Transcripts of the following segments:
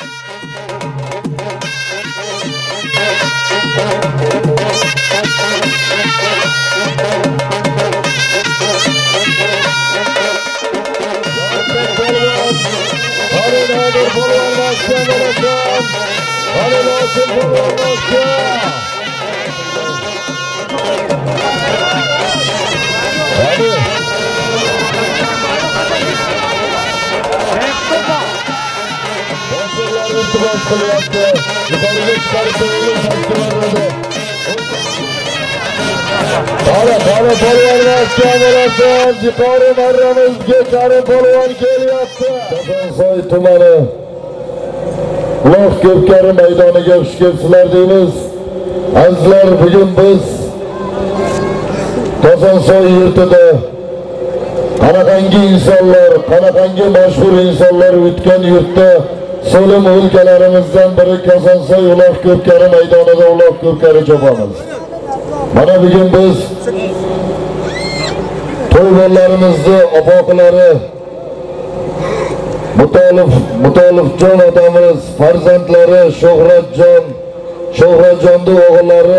Yuqori marramizga Karim polvon kelyapti. Ko'ksoy tumani Uloq Ko'pkari maydoniga xush kelibsizlar deymiz. Azizlar, bugun biz Kosonsoy yurtida qanaqangi insonlar, qanaqangi mashhur insonlar o'tgan yurtda so'lim o'lkalarimizdan biri Kosonsoy Uloq Ko'pkari maydonida Uloq Ko'pkari chopamiz. Mana bugun biz to'ylarimizni opoqilari Mutolifjon otamiz farzandlari Shohratjonning o'g'illari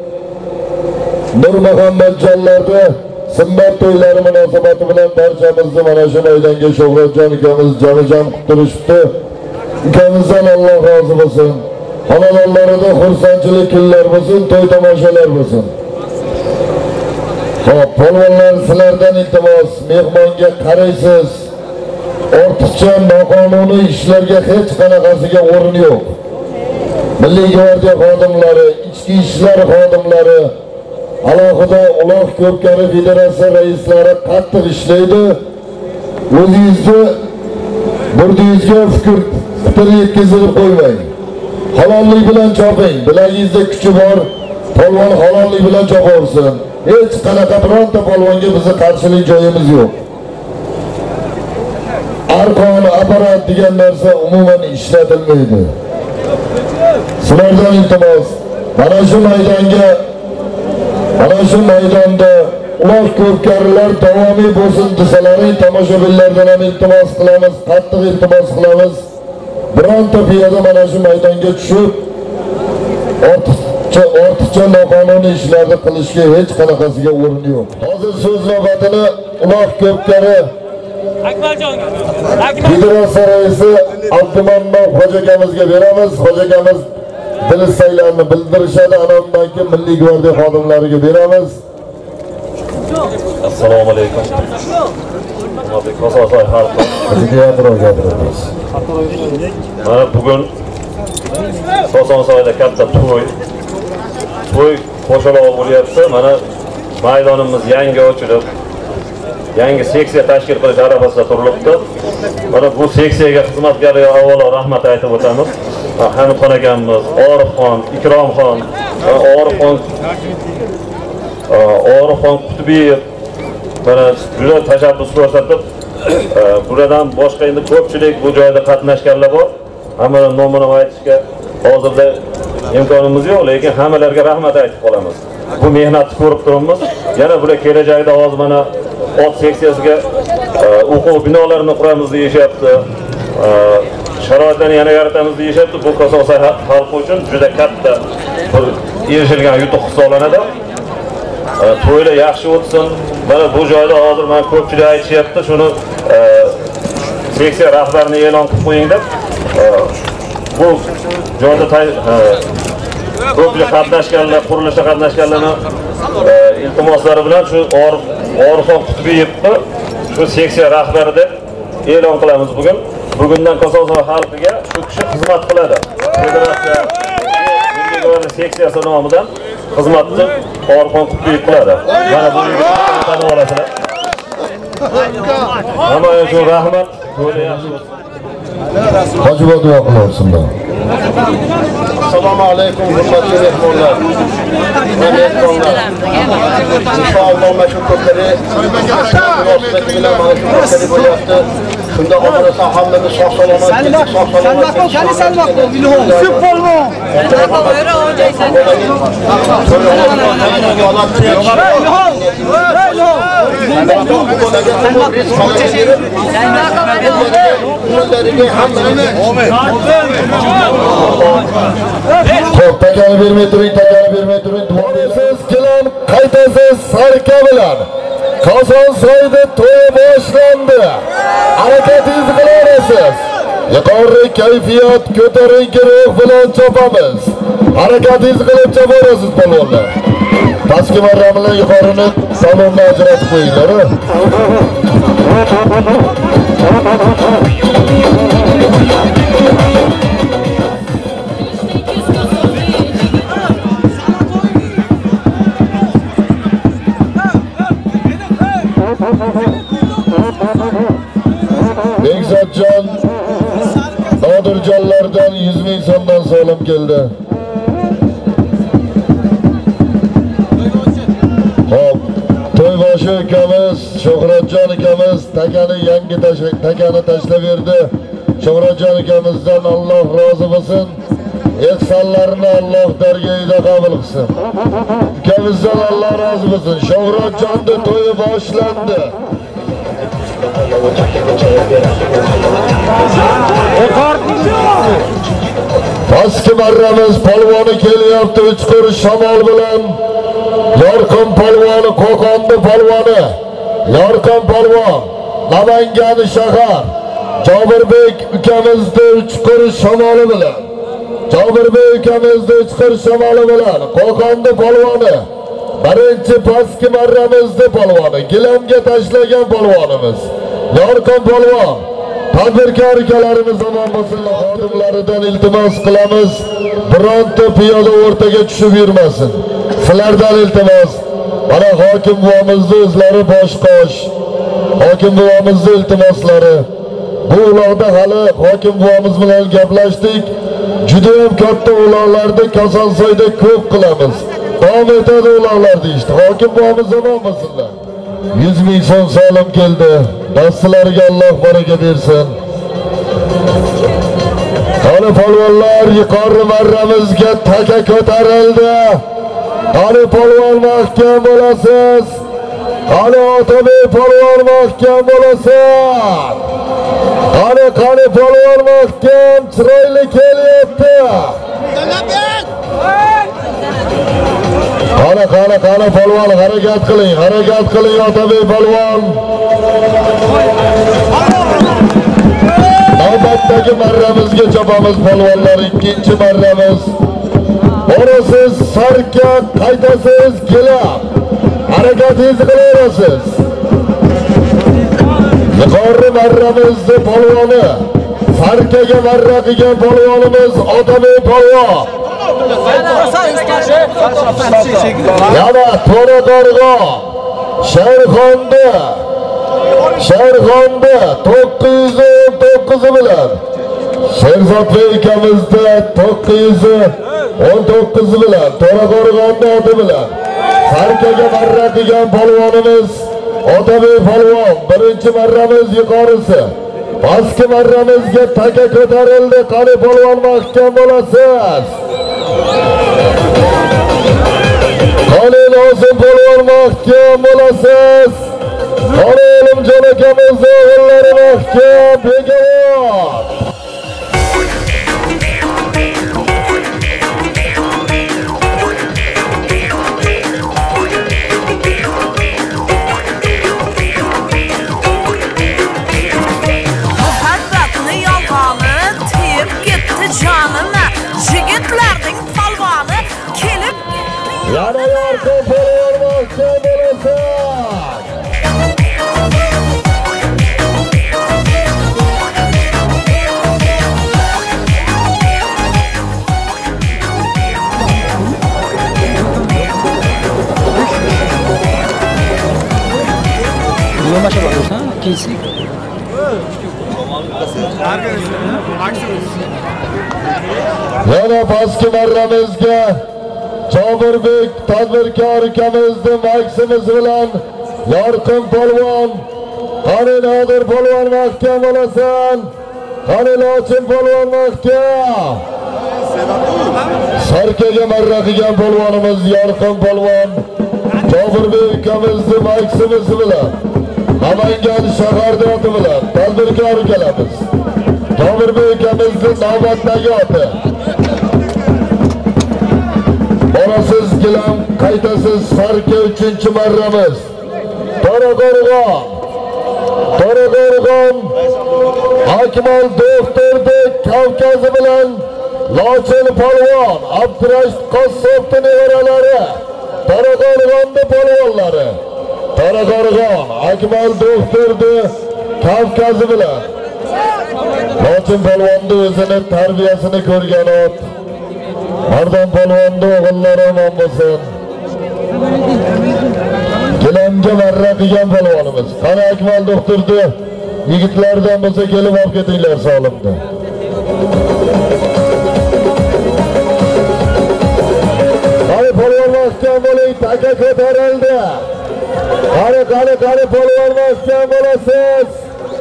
Nurmuhammadjonlarni simbat to'ylari munosabati bilan barchamizni mana shu maydonga Shohratjon ukamiz jam qiltirishdi. Ukamizdan Alloh rozi bo'lsin. Xonadonlarida xursandchilik kunlar bo'lsin, to'y tomoshalar bo'lsin. Xo'p, polvonlar, sizlardan iltimos, mehmonga qaraysiz. Ortiqcha noqonuniy ishlarga hech qanaqasiga o'rin yo'q. Milliy gvardiya xodimlari, ichki ishlar xodimlari, alohida Uloq Ko'pkari federatsiya raislari qattiq ishlaydi. O'zingizga burdingizga fikr yetkazib qo'ymang. Halollik bilan choping. Bilagingizda kuchi bor, polvon halollik bilan chopaversin. Hech qanaqa bironta polvonga bizni qarshilik joyimiz yo'q. Arqon, apparat degan narsa umuman ishlatilmaydi. Sizlardan iltimos, mana shu maydonda Uloq Ko'pkarilar davomiy bo'lsin desalaring, tomoshabinlardan ham iltimos qilamiz, qattiq iltimos qilamiz. Bironta piyoda mana shu maydonga tushib, ortiqcha noqonuniy ishlarni qilishga hech qanaqasiga o'rin yo'q. Hozir so'z navbatini Uloq Ko'pkari federatsiya raisi Abdumannoq xo'jakamizga beramiz. Xo'jakamiz dilistaylarni bildirishadi, undan keyin Milliy gvardiya xodimlariga beramiz. Assalomu alaykum. Kosonsoy xalqi. Gapiramiz. Mana bugun Kosonsoyda katta to'y qo'shaloq bo'lyapti. Mana maydonimiz yangi ochilib, yangi seksiya tashkil qilish arafasida turilibdi. Mana bu seksiyaga xizmatgariga avvalo rahmat aytib o'tamiz. Hamidxon akamiz, Orifxon, Ikromxon, Orifxon Qutbiyev mana juda tashabbus ko'rsatib, buradan boshqa endi ko'pchilik bu joyda qatnashganlar bor. Hammaning nomini aytishga hozirda imkonimiz yo'q, lekin hammalarga rahmat aytib qolamiz. Bu mehnatni ko'rib turibmiz. Yana bular kelajakda hozir mana ot seksiyasiga o'quv binolarini quramiz deyishyapti. Sharoitlarni yana yaratamiz deyishyapti. Bu Kosonsoy xalqi uchun juda katta bir erishilgan yutuq hisoblanadi. To'ylar yaxshi o'tsin. Mana bu joyda hozir men ko'pchilik aytishyapti, shuni seksiya rahbarini e'lon qilib qo'ying deb. Bu joyda ko'pchilik qatnashganlar, qurilishda qatnashganlarning iltimoslari bilan shu Orifxon Qutbiyevni shu seksiya rahbari deb e'lon qilamiz bugun. Bugundan Kosonsoy xalqiga shu kishi xizmat qiladi. Federatsiya Milliy gvardiya seksiyasi nomidan xizmatni Orifxon Qutbiyev qiladi. Mana bu yigitni tanib olasizlar. Hamma uchun rahmat. To'ylar yaxshi bo'lsin. Hojibo duo qilsin. Assalomu alaykum hurmatli mehmonlar. Inshaalloh mana shu ko'pkari munosabati bilan mana shu ko'pkari bo'lyapti. Shunda omonatdan hammamiz sog' salomat keldik, sog' salomat keldik. Xo'p, takani bermay turing, duo berasiz, keling, qaytasiz Sarka bilan. Qozonsoyda to'y boshlandi. Harakatingizni qilarasiz. Yuqori kayfiyat, ko'tarinki ruh bilan chopamiz. Harakatingizni qilib chaborasiz polvonlar. Pastki marra bilan yuqorini salonni ajratib qo'yinglar. Bekzodjon Nodirjonlardan 100 ming so'mdan so'lim keldi. Xo'p, To'yboshi ukamiz, Shuhratjon ukamiz takani tashlab berdi. Shuhratjon ukamizdan Alloh rozi bo'lsin. Ehsonlarini Alloh dargohida qabul qilsin. Ukamizdan Alloh rozi bo'lsin. Shuhratjonda to'yi boshlandi. Pastki marramiz polvoni kelyapti, 3 qurish shamol bilan. Yorqin polvoni, Qo'qonda polvoni. Yorqin polvon, Namangan shahar. Jobirbek ukamizni 3 qurish shamoli bilan. Jobirbek ukamizni 3 qurish shamoli bilan. Qo'qonda polvoni. Birinchi pastki marramizda polvoni, gilamga tashlagan polvonimiz. Yorqin polvon. Tadbirkor ukalarimiz omon bo'lsinlar. Xodimlaridan iltimos qilamiz, bironta piyoda o'rtaga tushib yurmasin. Sizlardan iltimos. Mana hokim buvamizning o'zlari boshqosh. Hokim buvamizning iltimoslari. Bu uloqda hali hokim buvamiz bilan gaplashdik. Juda ham katta uloqlarda Qozonsoyda ko'p qilamiz. Davom etadi uloqlar deyishdi. Hokim buvamiz omon bo'lsinlar. 100 ming so'm so'lim keldi. Dastlariga Alloh baraka bersin. Qani polvonlar, yuqori marramizga taka ko'tarildi. Qani polvon mahkam bo'lasiz. Qani Otabek polvon mahkam bo'lasiz. Qani polvon mahkam, chiroyli kelyapti. Qani polvon, harakat qiling Otabek polvon. Navbatdagi marramizga chopamiz polvonlar, ikkinchi marramiz. Borasiz Sarka, qaytasiz Gilab. Harakatingizni qilarasiz. Yuqori marramizda polvoni, Sarkaga marra qilgan polvonimiz Otabek polvon. Yana To'raqo'rg'on, Sharxonda 919 bilan. Sherzodbek ukamizda 919 bilan, To'raqo'rg'onda oti bilan. Sarkaga marra qilgan polvonimiz Otabek polvon. Birinchi marramiz yuqorisi. Pastki marramizga taka ko'tarildi. Qani polvon mahkam bo'lasiz. Qani Nozim polvon mahkam bo'lasiz. Qani Olimjon akamiz o'g'illari mahkam begavor. Yana Yorqin polvon mahkam bo'lasiz. Yana pastki marramizga Jobirbek tadbirkor ukamizni maksimiz bilan Yorqin polvon. Qani Nodir polvon mahkam bo'lasan. Qani Lochin polvon mahkam. Sarkaga marra qilgan polvonimiz Yorqin polvon. Jobirbek ukamizni maksimiz bilan Namangan shaharda oti bilan tadbirkor kelamiz. Tomirbek akamizning navbatdagi oti. Borasiz gilam, qaytasiz farqi 3-marramiz. To'raqo'rg'on Akmal doktorning Kavkazi bilan Lochin polvon Abdurashid Qassobning nevaralari, To'raqo'rg'onning polvonlari. To'raqo'rg'on Akmal doktorning Kavkazi bilan Lochin polvonning o'zini tarbiyasini ko'rgan ot. Mardon polvonning o'g'illari omon bo'lsin. Gilamga marra qilgan polvonimiz. Qani Akmal doktorni yigitlardan bo'lsa kelib olib ketinglar solimda. Qani polvon mahkam bo'ling, taka ko'tarildi. Qani polvon mahkam bo'lasiz.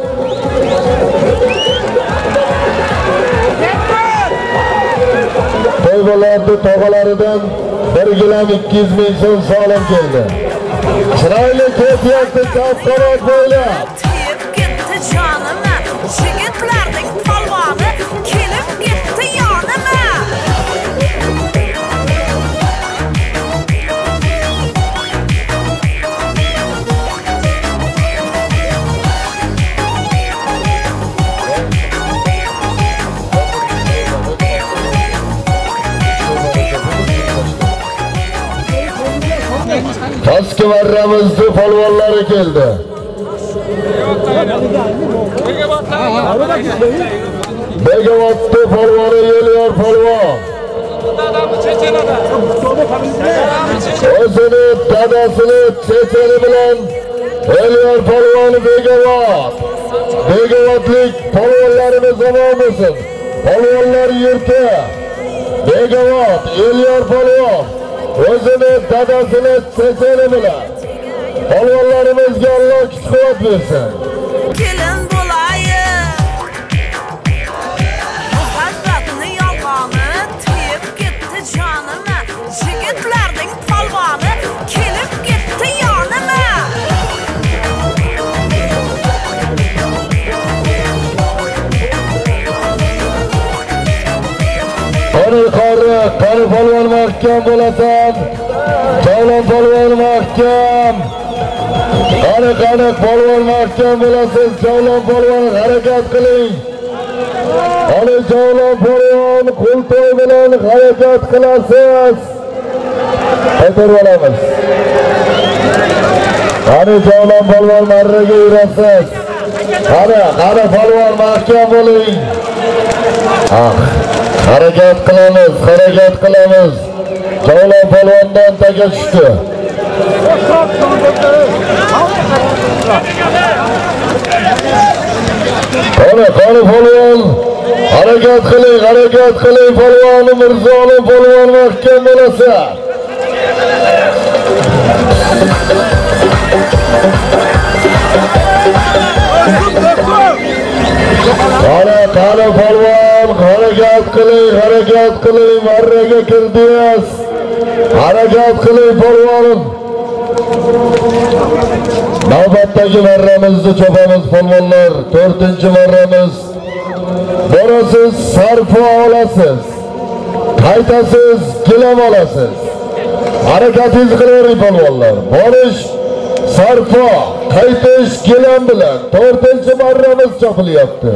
To'ybolarni tog'alaridan 1 gilam 200 ming so'm solim keldi. Chiroyli kayfiyatli chap qanot bo'ylab Tiyib ketdi jonima, yigitlarning polvoni kelib ketdi yonima. Toski marramizning polvonlari keldi. Begavatni polvoni Yeliyor polvon. O'zini dadasini checheni bilan Yeliyor polvoni Begavat. Begavatlik polvonlarimiz omon bo'lsin. Polvonlar yurti. Begavat Yeliyor polvon. O'zini dadasini checheni bilan polvonlarimizga Alloh kuch-quvvat bersin. Kelin bo'layim. Muhabbatni yolg'oni tiyib ketdi jonima, yigitlarning polvoni kelib ketdi yonima. Qani polvon mahkam bo'lasan. Javlon polvon mahkam. Qani polvon mahkam bo'lasiz. Javlon polvon harakat qiling. Qani Javlon polvon qo'ltoy bilan harakat qilasiz. Qaytarib olamiz. Qani Javlon polvon marraga yurasiz. Qani polvon mahkam bo'ling. Harakat qilamiz. Javlon polvondan taga tushdi. Qani polvon harakat qiling polvon Mirzolim polvon mahkam bo'lasa. Qani polvon harakat qiling marraga kirdingiz. Harakat qiling polvonim. Navbatdagi marramizni chopamiz polvonlar. 4-marramiz. Borasiz sarfo olasiz. Qaytasiz gilam olasiz. Harakatingizni qilavering polvonlar. Borish sarfo, qaytish gilam bilan 4-marramiz chopilyapti.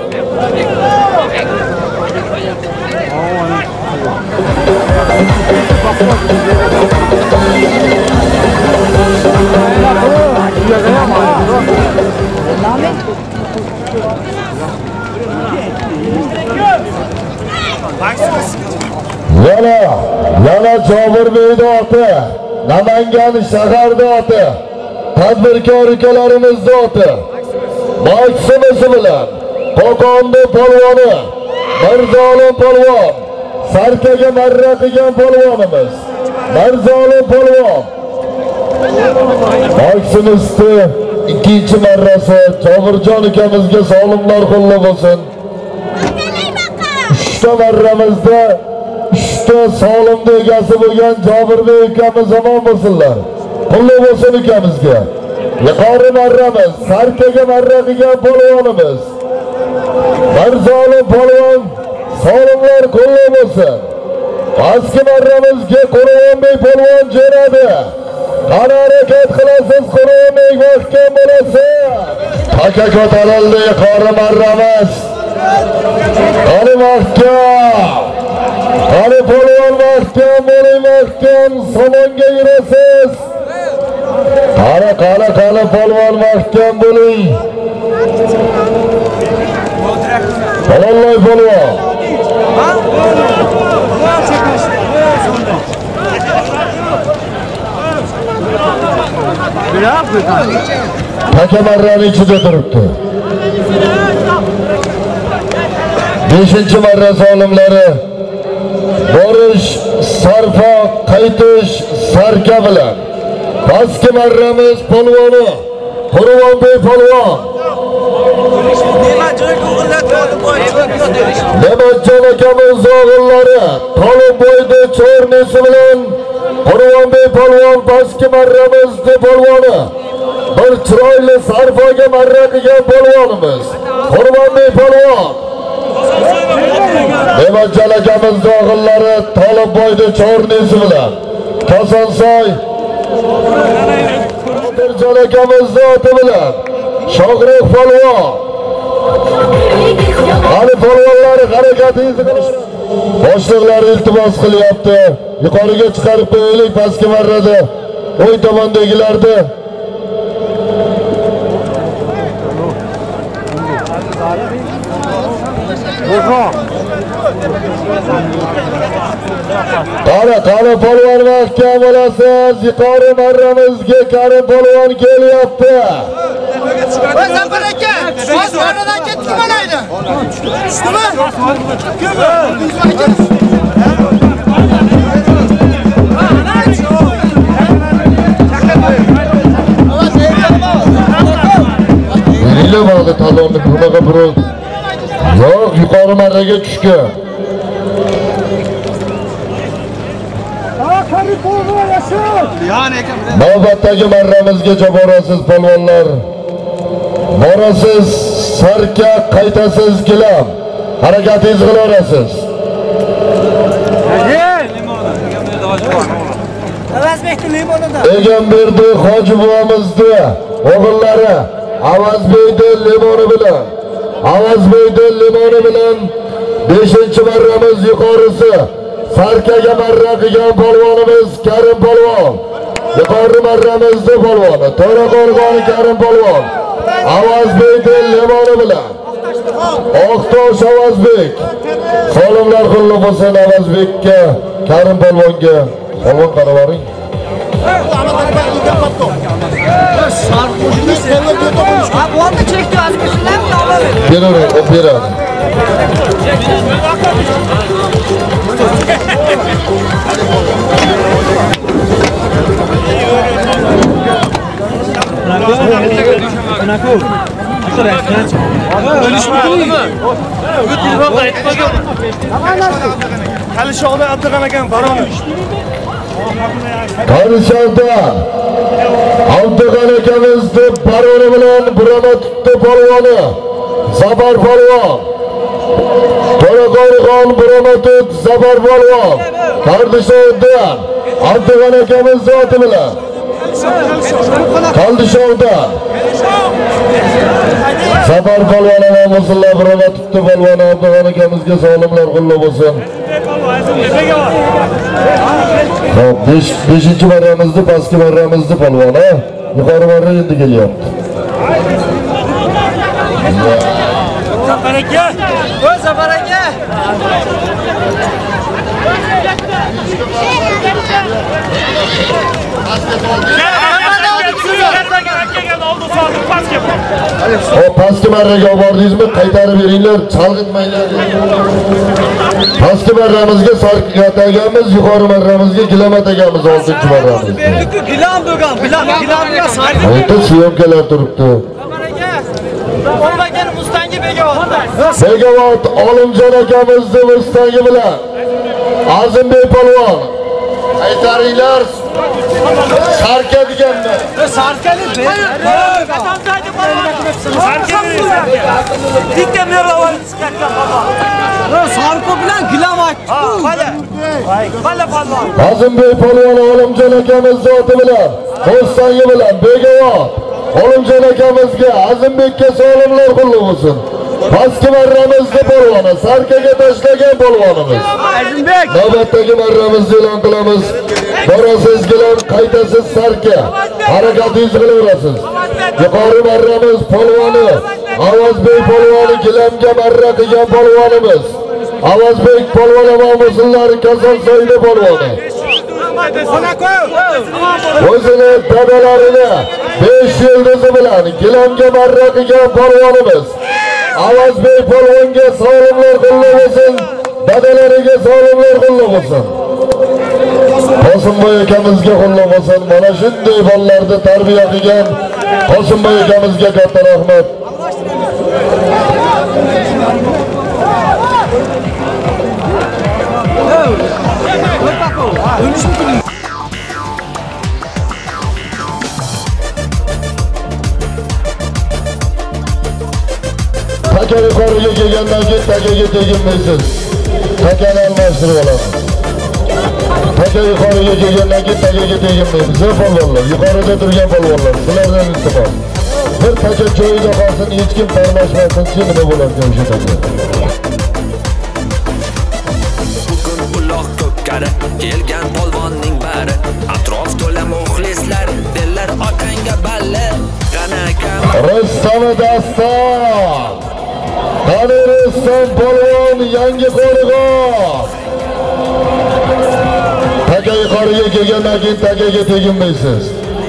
Yana Jobir Bey'de oti, Namangan shaharda oti, tadbirkor ukalarimizda oti. Maksimisi bilan Qo'qonning polvoni Mirzolim polvon, Sarkaga marra qilgan polvonimiz Mirzolim polvon. Maksimisni 2-marrasi Jobirjon ukamizga sog'limlar qo'lli bo'lsin. 3-marramizda 3 sog'limning egasi bo'lgan Jobir Bey ukamiz omon bo'lsinlar. Qo'lli bo'lsin ukamizga. yuqori marramiz, sarkaga marra qilgan polvonimiz. Mirzolim polvon, sog'lomlar qo'lli bo'lsin. Pastki marramizga Qo'rg'onbek polvon jo'nadi. Qani harakat qilasiz Qo'rg'onbek, mahkam bo'lasiz. Taka ko'tarildi yuqori marramiz. Qani mahkam. Qani polvon mahkam bo'ling, mahkam somonga yurasiz. Qani polvon mahkam bo'ling. Vallahi polvon. Taka marrani ichida turibdi. 5-marra zolimlari borish, sarfa, qaytish, sarka bilan. Pastki marramiz polvoni Qo'rg'onbek polvon. Nematjon akamiz o'g'illari Tolibboyda cho'rnisi bilan Qo'rg'onbek polvon pastki marramizda polvoni. Bir chiroyli sarfaga marra qilgan polvonimiz Qo'rg'onbek polvon. Nematjon akamiz o'g'illari Tolibboyda cho'rnisi bilan Kosonsoy Qodirjon akamiz oti bilan Shohruh polvon. Hali polvonlar harakatingizni qiling. Boshliqlar iltimos qilyapti. Yuqoriga chiqarib qo'yaylik pastki marrada. O'y tomondagilarda Qani polvon mahkam bo'lasiz. Yuqori marramizga Karim polvon kelyapti. Zafer aka, bosh marradan ketdi bo'laydi. Tushdimi? Menga bo'ldi talonni bunaqa birov. Yo'q, yuqori marraga tushgan. Navbatdagi marramizgacha borasiz polvonlar. Borasiz, sarka, qaytasiz gilam. Harakatingizni qilaverasiz. Egamberdi Hoji buvamizni o'g'illari Avazbeyda limoni bilan 5-marramiz yuqorisi sarkaga marra qilgan polvonimiz Karim polvon. Yuqori marramizda polvoni To'raqo'rg'on Karim polvon. Avazbeyda limoni bilan Oqtosh Avazbek. Solimlar qulluq bo'lsin Avazbekka, Karim polvonga. Polvon qaravaring. Beraver, beradi. Qalishog'da Abdug'an akam baroni. Qalishog'da Abdug'an akamizni baroni bilan burama tutdi polvoni. Zabar polvon. To'raqo'rg'on burama tut Zabar polvon. Qardishog'da Abdug'an akamiz zoti bilan. Qaldishog'da Zabar polvon namozulloh burama tutdi polvon Abdug'an akamizga sog'lomlar qulluq bo'lsin. 5-marramizni pastki marramizni polvoni yuqori marra endi kelyapti. Zafer aka, Zafer aka. Pastki marraga olib bordingizmi? Qaytarib beringlar, chalg'itmanglar. Pastki marramizga sarkat agamiz, yuqori marramizga gilamat agamiz 6-marramiz. Gilam bo'lgan, gilamga sarkat. Qayta syomkalar turibdi. Olmagan Mustangi Begavot. Begavot Olimjon akamizni Mustangi bilan Azimbek polvon aytaringlar. Sarka deganmi? Sarkali be. Qatandaydi balo. Sarkali. Dikka merlavar chiqardi balo. Sarko bilan gilam aytdi. Qala balo. Azimboy polvon Olimjon akamiz zoti bilan, Qo'stongi bilan Begavor Olimjon akamizga Azimbekka salomlar qulluq bo'lsin. Pastki marramizni polvoni, sarkaga tashlagan polvonimiz. Azimbek. Navbatdagi marramizni e'lon qilamiz. Borasizgilar, qaytasiz sarka. Harakatingizni qilaverasiz. Yuqori marramiz polvoni, Avazbek polvoni gilamga marra qilgan polvonimiz. Avazbek polvon Mo'sinlar Kasalsoyli polvoni. O'zini dadalarini 5 yildizi bilan gilamga marra qilgan polvonimiz. Avazbek polvonga salomlar qulluq bo'lsin, dadalariga salomlar qulluq bo'lsin. Qosimboy akamizga qulluq bo'lsin. Mana shunday bolalarni tarbiya qilgan Qosimboy akamizga katta rahmat. Taka yuqoriga kelgandan keyin takaga teginmaysiz. Takani almashtirib olasiz. Taka yuqoriga kelgandan keyin takaga teginmaysiz. Siz polvonlar, yuqorida turgan polvonlar, sizlardan iltimos. Bir taka joyida qolsin, hech kim tarmashmasin, nima bo'ladi o'sha taka. Bugun uloq ko'pkari kelgan polvonning bari, atrof to'la muxlislar, dillar otanga balli. Qanaqam Rustam Daston. Qani Rustam polvon yangi qo'rg'on. Taka yuqoriga kelgandan keyin takaga teginmaysiz.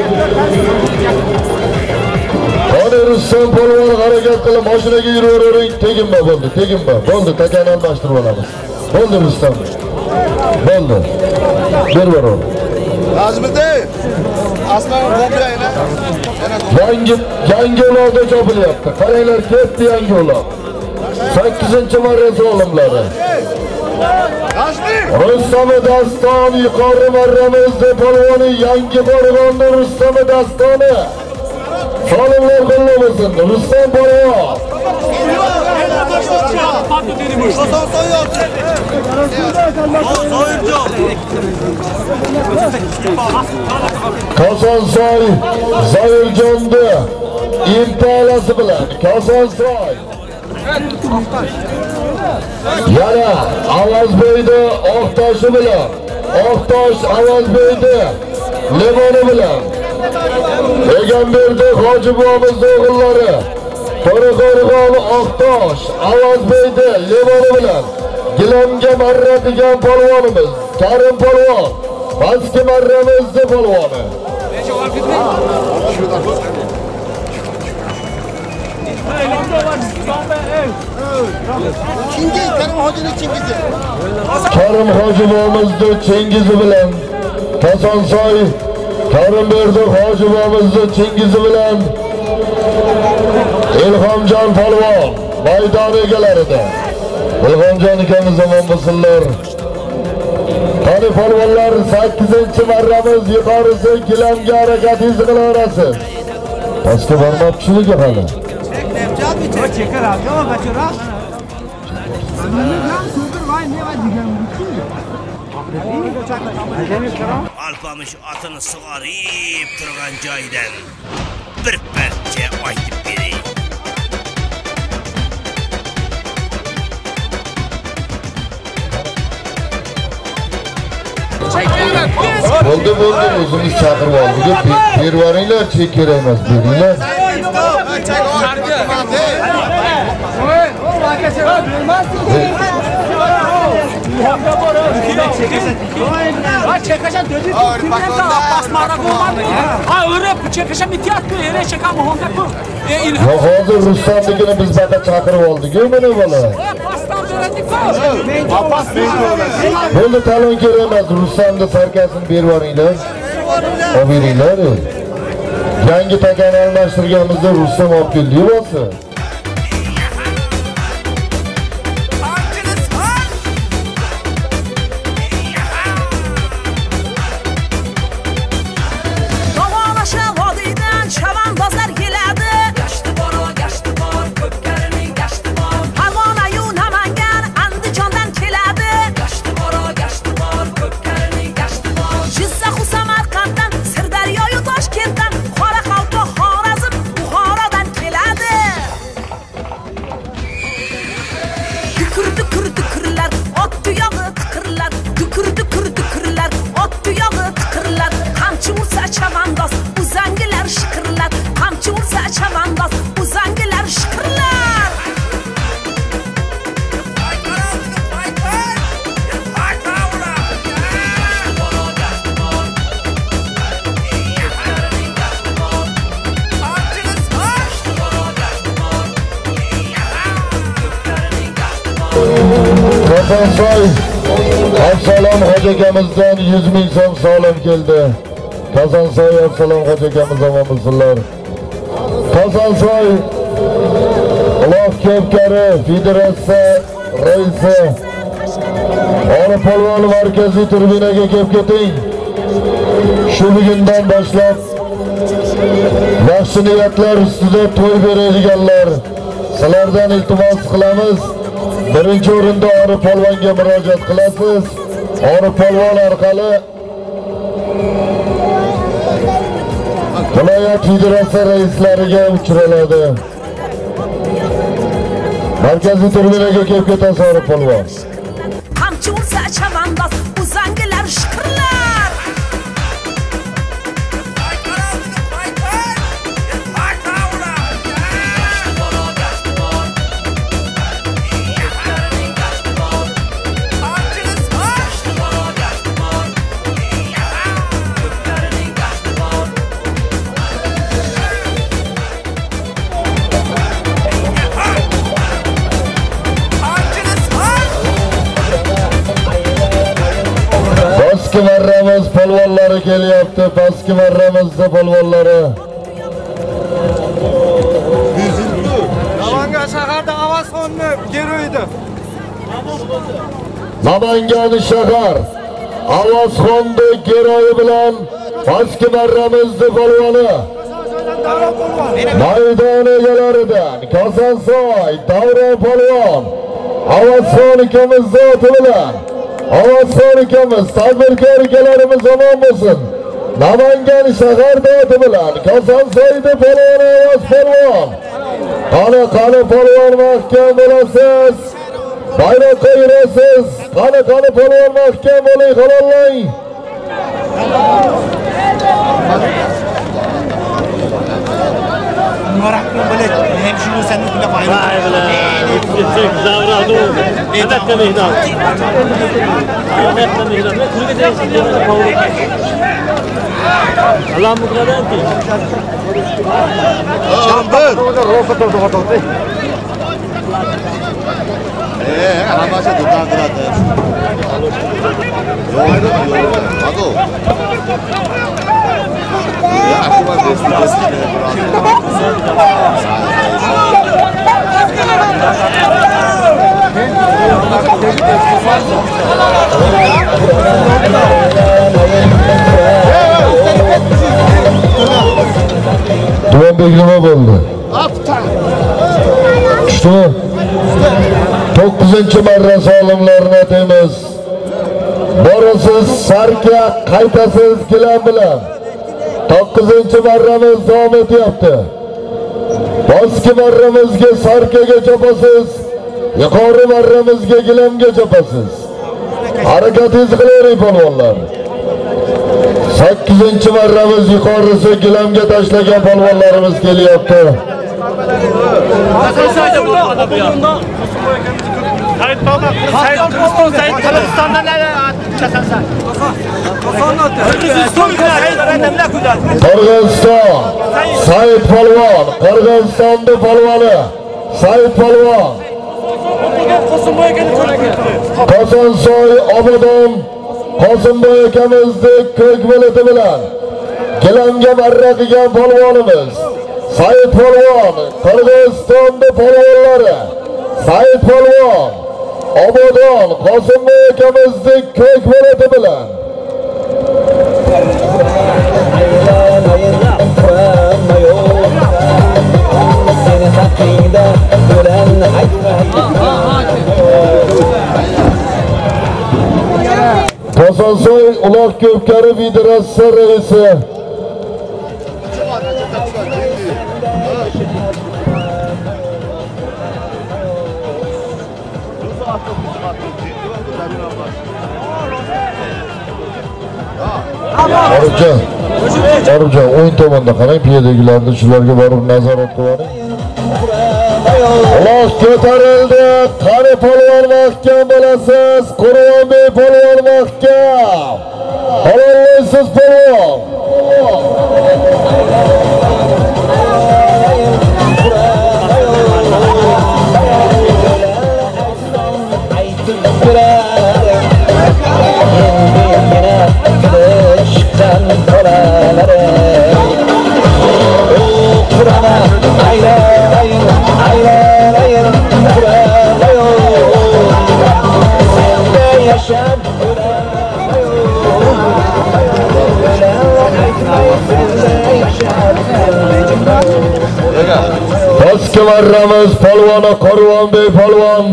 Qani Rustam polvon harakat qilib mashinaga yuravering, teginma bo'ldi, teginma. Bo'ldi, takani almashtirib olamiz. Bo'ldi Rustam. Bo'ldi. Ber. Azmiddin. Aslan qo'yayla. Yangi uloqda chopilyapti. Qaranglar, ketdi yangi uloq. 8-marra olimlari. Rustam Daston yuqori marramizda polvoni yangi qo'rg'onda Rustam Dastoni. Salomlar qulluq bo'lsin. Rustam polvon. Kosonsoy Zoirjonni imtolasi bilan Kosonsoy. Yana Avazbeyni Oqtoshi bilan, Oqtosh Avazbeyni Limoni bilan. Egamberdi Hoji bobomiz o'g'illari. To'raqo'rg'on Oqtosh Avazbeyni Limoni bilan gilamga marra qilgan polvonimiz Karim polvon. Pastki marramizning polvoni. Karim Hoji bobomizni Chengizi bilan Kosonsoy Karimberdi Hoji bobomizni Chengizi bilan Ilhomjon polvon maydon egalarida. Ilhomjon akamiz omon bo'lsinlar. Qani polvonlar 8-marramiz yuqorisi gilamga harakatingizni qilaverasiz. Pastga bormoqchiligi hali. Alpamış atını sığarıp turgan joydan bir parça aytib berey. Bo'ldi, o'zimiz chaqirib oldik. Bervaringlar, chek kerak emas, beringlar. Çekaşan dedi. Basmara koymadı. Ha öyle çekaşan ihtiyat koy. Yere çekan bu honda koy. Ya hozir Rustamnikini biz baqa chaqirib oldik. Mana bola. Pastan öğrendik koy. Bo'ldi, talon kerak emas. Rustamni sarkasini berib yuboringlar. Olib beringlar. Yangi takani almashtirganimizda Rustam olib keldi bo'lsa. Kazansoy Absalom hoca akamizdan 100 ming so'm solim keldi. Kazansoy Absalom hoca akamiz omonmisizlar. Kazansoy Uloq Ko'pkari Federatsiya raisi Orif polvon markaziy tribunaga kelib keting. Shu bugundan boshlab yaxshi niyatlar ustida to'y beradiganlar sizlardan iltimos qilamiz. Birinchi o'rinda Orif polvonga murojaat qilasiz. Orif polvon orqali viloyat federatsiya raislariga uchraladi. Markaziy tribunaga kelib ketasiz Orif polvon. Qamchi ursa chavandoz, uzangilar shiqirlar. Pastki marramiz polvonlari kelyapti. Pastki marramizda polvonlari. Namangan shaharda Avazxonni geroydi. Namangan shahar Avazxonni geroyi bilan pastki marramizda polvoni. Maydon egalaridan Kazansoy Davron polvon Avazxon ikamiz zoti bilan Avazxon ikamiz tadbirkor ikalarimiz omon bo'lsin. Namangan shahar doti bilan Kazansoyda polvon Avaz polvon. Qani polvon mahkam bo'lasiz. Bayroqqa yurasiz. Qani polvon mahkam bo'ling, halollang. Murakkum bilet. Hem şunu sen bile bayram. Vay bilan. Gitsek zavradu. Albatta mehnat. Albatta mehnat. Kulga deysiz yana qovur. Alloh muqaddanki. Şambır. Rosa to'g'ri. Hammasi do'kon qiladi. Ado. Ya, shu var Tuvan bekleme bo'ldi. Tushdi. 9-marra solimlarni ataymiz. Borasiz sarka, qaytasiz gilam bilan. 9-marramiz davom etyapti. Pastki marramizga sarkaga chopasiz. Yuqori marramizga gilamga chopasiz. Harakatingizni qilavering polvonlar. 8-marramiz yuqorisi gilamga tashlagan polvonlarimiz kelyapti. Qirg'iziston Said polvon, Qirg'izistonning polvoni Said polvon. Kazansoy Obodon Qosimboy akamizning ko'k bileti bilan gilamga marra qilgan polvonimiz Said polvon, Qirg'izistonning polvonlari Said polvon Obodon Qosimboy akamizning ko'k bileti bilan Kazansoy Uloq Ko'pkari Federatsiya raisi Orifjon, o'yin tomonda qarang, piyodagilarni shularga borib nazorat qiling. Uloq ko'tarildi. Qani polvon mahkam bo'lasiz. Qurbonbek polvon mahkam. Halollaysiz polvon. yürərim Endi yine gülüşdən dolanırım Kurana aylarayım, aylarayım Kuralayım Sende yaşam Pastki marramiz polvoni Qo'rg'onbek polvon.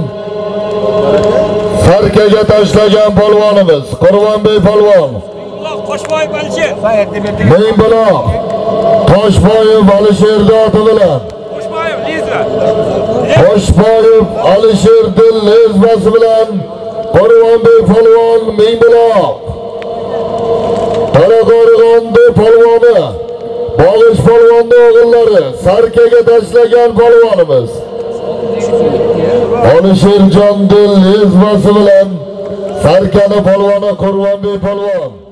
Sarkaga tashlagan polvonimiz Qo'rg'onbek polvon. Toshboyev Alisher. Mingbuloq Toshboyev Alisher oti bilan. Toshboyev Lezra. Toshboyev Alisher lezbasi bilan Qo'rg'onbek polvon Mingbuloq. Qoraqo'rg'onda polvoni Bog'ish polvonni o'g'illari Sarkaga tashlagan polvonimiz Alisher lezbasi bilan Sarkani polvoni Qo'rg'onbek polvon.